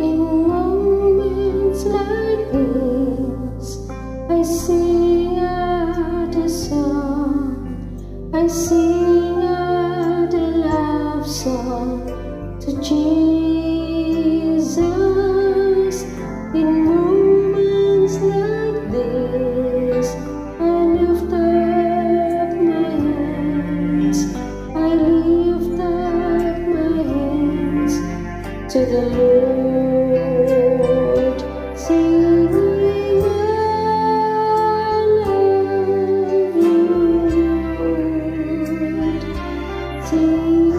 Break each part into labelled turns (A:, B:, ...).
A: In moments like this, I sing out a song. I sing out a love song to Jesus. In moments like this, I lift up my hands. I lift up my hands to the Lord, singing, I love you, Lord. Singing,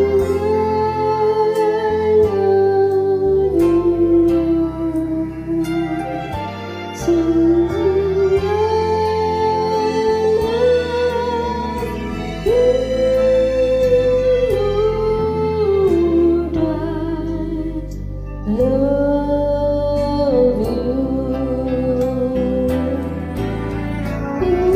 A: I love you, Lord. Singing, love you.